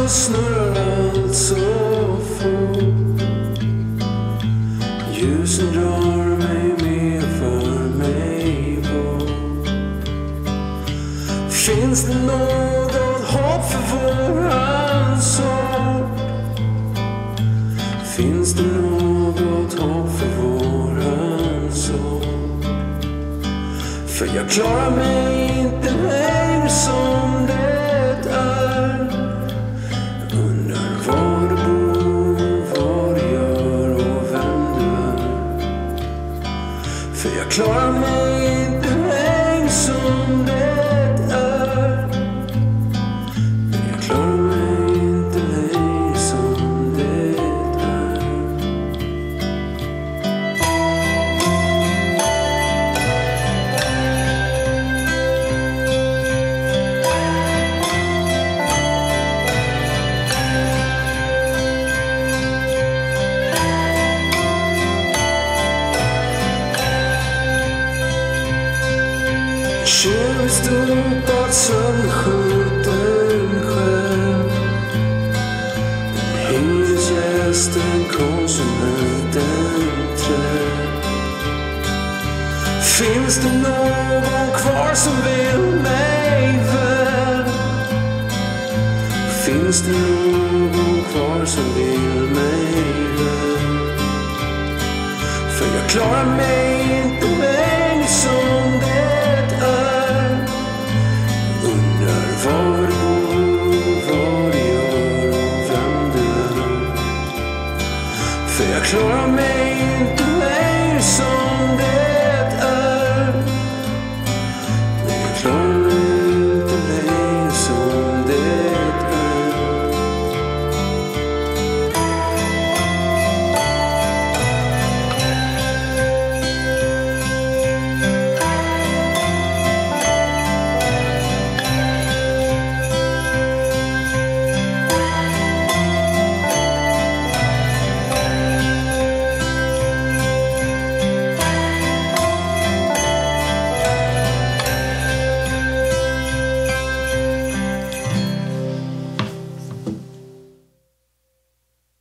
snurrar allt så fort. Ljusen drar mig med för mig bort. Finns det något hopp för våran sort? Finns det något hopp för våran sort? För jag klarar mig inte längre som det är. Undrar var du bor, vad du gör och vem du är. För jag klarar mig inte längre som det är. Jag klarar mig inte längre som det är. Kör stupad sönderskjuten själv. Hyresgästen, konsumenten, träd. Finns det någon kvar som vill mig väl? Finns det någon kvar som vill mig väl? För jag klarar mig inte längre som det är. Undrar var du bor, vad du gör och vem du är. För jag klarar mig